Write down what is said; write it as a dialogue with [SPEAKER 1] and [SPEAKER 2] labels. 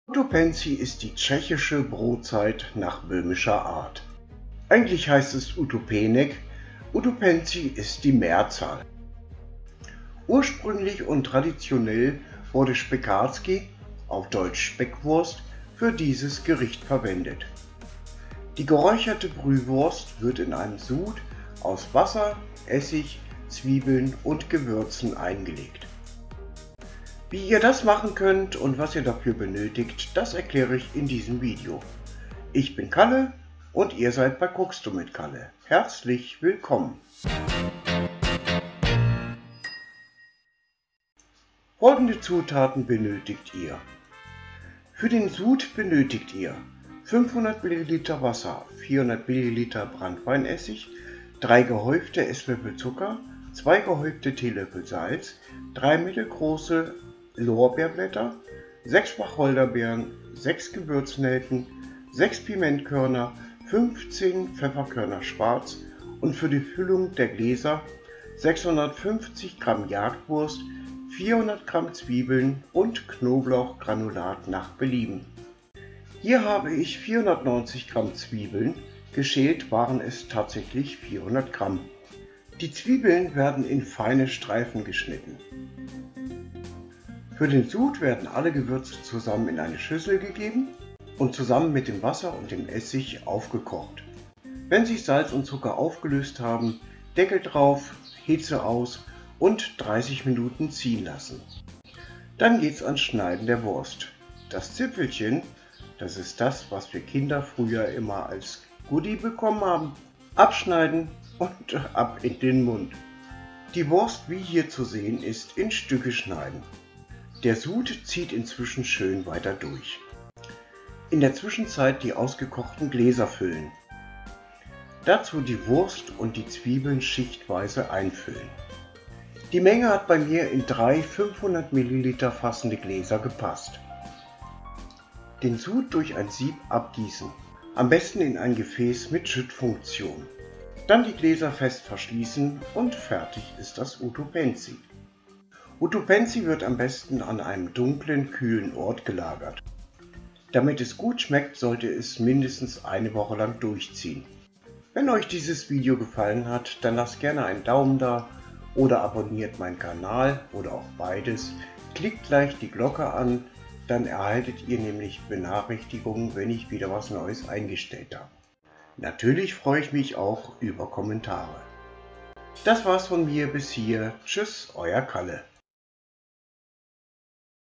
[SPEAKER 1] Utopenci ist die tschechische Brotzeit nach böhmischer Art. Eigentlich heißt es Utopenek, Utopenci ist die Mehrzahl. Ursprünglich und traditionell wurde Spekarski, auf Deutsch Speckwurst, für dieses Gericht verwendet. Die geräucherte Brühwurst wird in einem Sud aus Wasser, Essig, Zwiebeln und Gewürzen eingelegt. Wie ihr das machen könnt und was ihr dafür benötigt, das erkläre ich in diesem Video. Ich bin Kalle und ihr seid bei Guckst du mit Kalle. Herzlich willkommen! Folgende Zutaten benötigt ihr. Für den Sud benötigt ihr 500 ml Wasser, 400 ml Branntweinessig, 3 gehäufte Esslöffel Zucker, 2 gehäufte Teelöffel Salz, 3 mittelgroße Lorbeerblätter, 6 Wacholderbeeren, 6 Gewürznelken, 6 Pimentkörner, 15 Pfefferkörner schwarz und für die Füllung der Gläser 650 Gramm Jagdwurst, 400 Gramm Zwiebeln und Knoblauchgranulat nach Belieben. Hier habe ich 490 Gramm Zwiebeln, geschält waren es tatsächlich 400 Gramm. Die Zwiebeln werden in feine Streifen geschnitten. Für den Sud werden alle Gewürze zusammen in eine Schüssel gegeben und zusammen mit dem Wasser und dem Essig aufgekocht. Wenn sich Salz und Zucker aufgelöst haben, Deckel drauf, Hitze aus und 30 Minuten ziehen lassen. Dann geht's ans Schneiden der Wurst. Das Zipfelchen, das ist das, was wir Kinder früher immer als Goodie bekommen haben, abschneiden und ab in den Mund. Die Wurst, wie hier zu sehen ist, in Stücke schneiden. Der Sud zieht inzwischen schön weiter durch. In der Zwischenzeit die ausgekochten Gläser füllen. Dazu die Wurst und die Zwiebeln schichtweise einfüllen. Die Menge hat bei mir in 3 500 ml fassende Gläser gepasst. Den Sud durch ein Sieb abgießen, am besten in ein Gefäß mit Schüttfunktion. Dann die Gläser fest verschließen und fertig ist das Utopenci. Utopenci wird am besten an einem dunklen, kühlen Ort gelagert. Damit es gut schmeckt, sollte es mindestens eine Woche lang durchziehen. Wenn euch dieses Video gefallen hat, dann lasst gerne einen Daumen da oder abonniert meinen Kanal oder auch beides. Klickt gleich die Glocke an, dann erhaltet ihr nämlich Benachrichtigungen, wenn ich wieder was Neues eingestellt habe. Natürlich freue ich mich auch über Kommentare. Das war's von mir bis hier. Tschüss, euer Kalle.